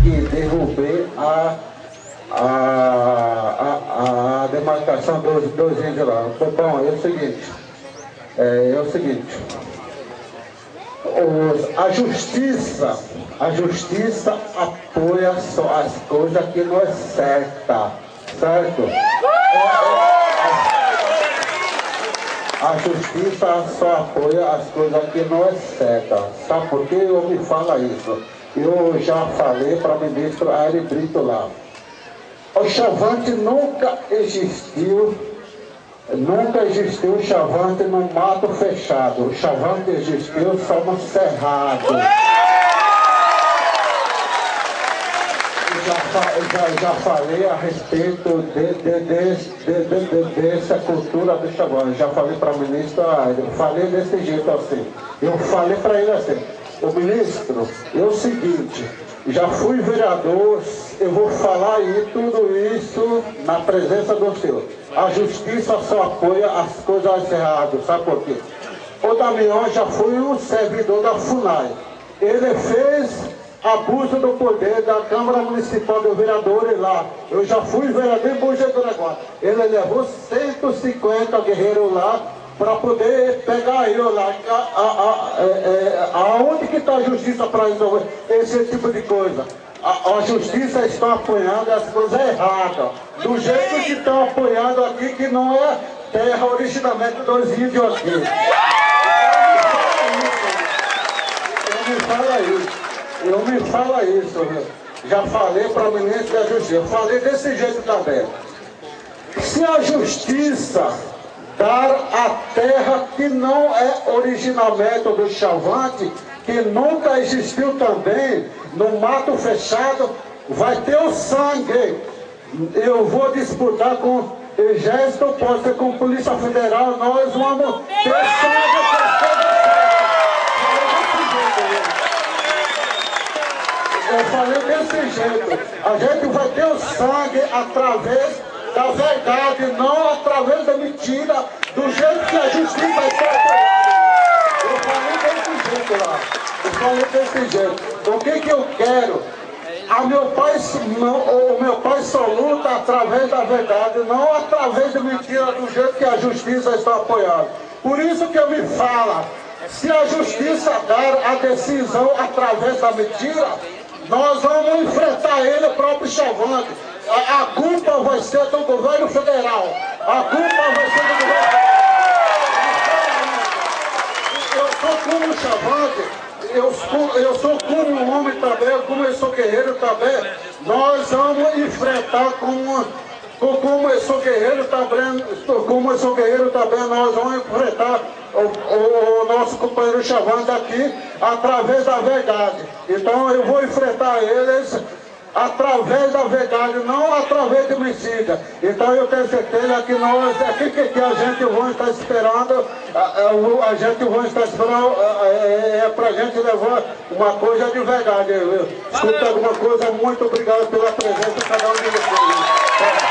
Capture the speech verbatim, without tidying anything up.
e derrubei a, a, a, a demarcação dos, dos índios lá. Bom, é o seguinte, é, é o seguinte, os, a justiça, a justiça apoia só as coisas que não é certa, certo? A justiça só apoia as coisas que não é certa. Sabe por que eu me falo isso? Eu já falei para o ministro Aire Brito lá. O chavante nunca existiu, nunca existiu o chavante no mato fechado. O chavante existiu só no cerrado. Já, já, já falei a respeito de, de, de, de, de, de, dessa cultura do chavante. Já falei para o ministro Aire, falei desse jeito assim. Eu falei para ele assim, o ministro, é o seguinte, já fui vereador, eu vou falar aí tudo isso na presença do senhor. A justiça só apoia as coisas erradas, sabe por quê? O Damião já foi um servidor da FUNAI. Ele fez abuso do poder da Câmara Municipal do vereador lá. Eu já fui vereador em Mogi do Negócio. Ele levou cento e cinquenta guerreiros lá para poder pegar eu lá. A, a, a, é, aonde que está a justiça para resolver esse tipo de coisa? A, a justiça está apoiando as coisas erradas. Do jeito que estão apoiando aqui, que não é terra originalmente dos índios aqui. Eu me fala isso. Eu me fala isso, já falei para o ministro da Justiça, eu falei desse jeito também. Se a Justiça dar a terra que não é originalmente do chavante, que nunca existiu também, no mato fechado, vai ter o sangue. Eu vou disputar com o Exército, pode ser com a Polícia Federal, nós vamos ter sangue. Eu falei desse jeito, a gente vai ter o sangue através da verdade, não através da mentira, do jeito que a justiça vai ser. Eu falei desse jeito lá, eu falei desse jeito. O que que eu quero? A meu pai, não, o meu pai só luta através da verdade, não através da mentira, do jeito que a justiça está apoiando. Por isso que eu me falo, se a justiça dar a decisão através da mentira, nós vamos enfrentar ele, o próprio chavante. A, a culpa vai ser do governo federal. A culpa vai ser do governo federal. Eu sou como chavante, eu sou, eu sou como um homem também, como eu sou guerreiro também. Nós vamos enfrentar como, como eu sou guerreiro também, como eu sou guerreiro também, nós vamos enfrentar O, o, o nosso companheiro chavante aqui através da verdade. Então eu vou enfrentar eles através da verdade, não através de mentira. Então eu tenho certeza que nós, aqui que, que a gente vai estar esperando, a, a, a gente vai estar esperando é, é para a gente levar uma coisa de verdade. Escuta alguma coisa, muito obrigado pela presença de cada um de vocês.